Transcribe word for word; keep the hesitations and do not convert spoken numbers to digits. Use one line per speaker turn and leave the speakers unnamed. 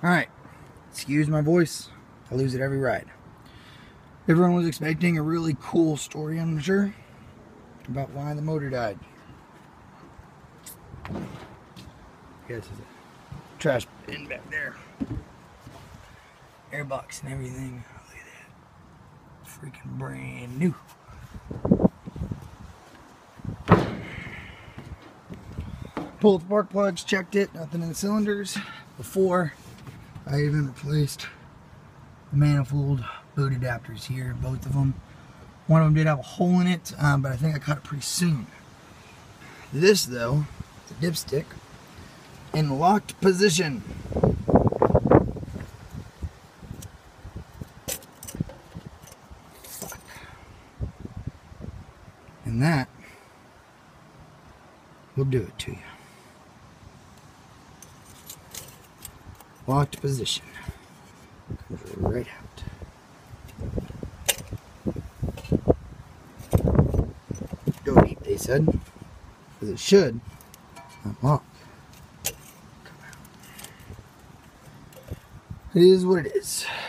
Alright, excuse my voice. I lose it every ride. Everyone was expecting a really cool story, I'm sure, about why the motor died. Yes, there's a trash bin back there. Airbox and everything. Look at that. Freaking brand new. Pulled spark plugs, checked it, nothing in the cylinders. Before I even replaced the manifold boot adapters here, both of them. One of them did have a hole in it, um, but I think I caught it pretty soon. This though, the dipstick, in locked position. Fuck. And that will do it to you. Locked position. Comes right out. Go deep, they said, because it should unlock. Come out. It is what it is.